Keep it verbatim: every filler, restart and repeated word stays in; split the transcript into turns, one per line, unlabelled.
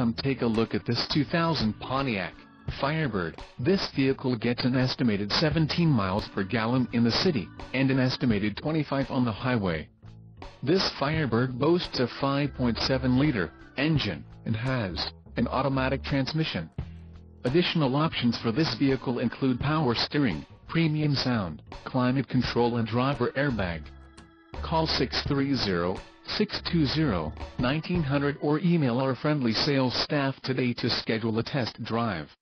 Come take a look at this two thousand Pontiac Firebird. This vehicle gets an estimated seventeen miles per gallon in the city, and an estimated twenty-five on the highway. This Firebird boasts a five point seven liter engine, and has an automatic transmission. Additional options for this vehicle include power steering, premium sound, climate control and driver airbag. Call six three zero, six two zero, one nine zero zero or email our friendly sales staff today to schedule a test drive.